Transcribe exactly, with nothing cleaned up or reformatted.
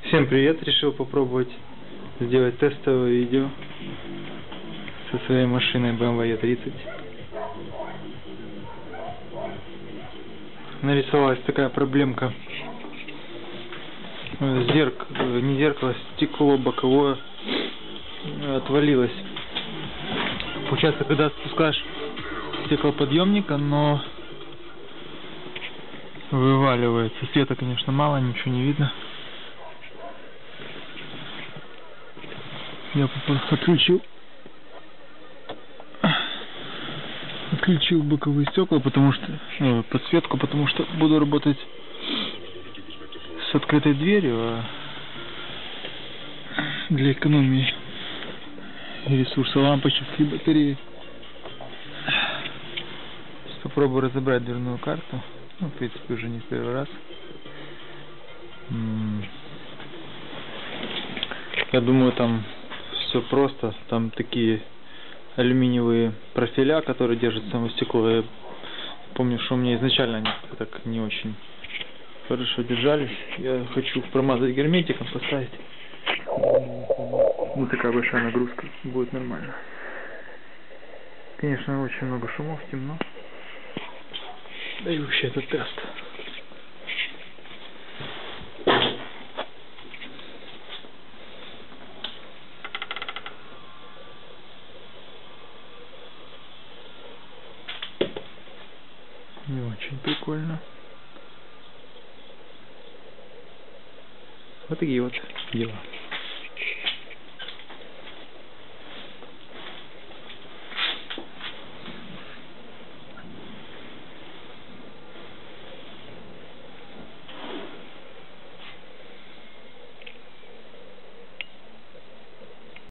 Всем привет! Решил попробовать сделать тестовое видео со своей машиной бэ эм вэ е тридцать. Нарисовалась такая проблемка. Зеркало, не зеркало, стекло боковое отвалилось. Получается, когда спускаешь стеклоподъемник, оно вываливается. Света, конечно, мало, ничего не видно. Я отключил отключил боковые стекла, потому что ну, подсветку, потому что буду работать с открытой дверью, а для экономии ресурса лампочек и батареи. Сейчас попробую разобрать дверную карту. Ну, в принципе, уже не в первый раз. Я думаю, там все просто. Там такие алюминиевые профиля, которые держат само стекло. Я помню, что у меня изначально они так не очень хорошо держались. Я хочу промазать герметиком, поставить. Ну, такая большая нагрузка, будет нормально. Конечно, очень много шумов, темно. Даю вообще этот тест. Не очень прикольно. Вот такие вот дела.